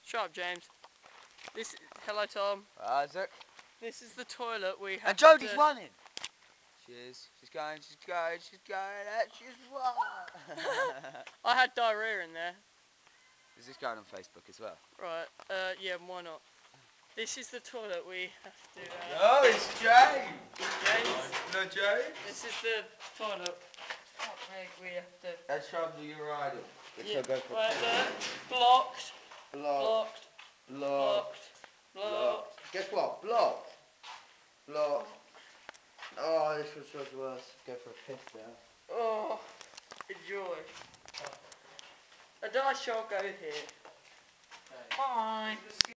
Shut up, James. Hello, Tom. Isaac. This is the toilet we have. And Jodie's running. She is. She's going. She's going. She's going. She's what? I had diarrhea in there. Is this going on Facebook as well? Right. Yeah. Why not? This is the toilet we have to. Oh, it's James. James. No, James. This is the toilet. Fuck me. We have to. Let's trouble you're riding. Yeah. Right there. Blocked. Blocked. Blocked. Blocked. Guess what? Blocked. Blocked. Oh, this was so worse. Go for a piss now. Oh, enjoy. A dice shall go here. Bye.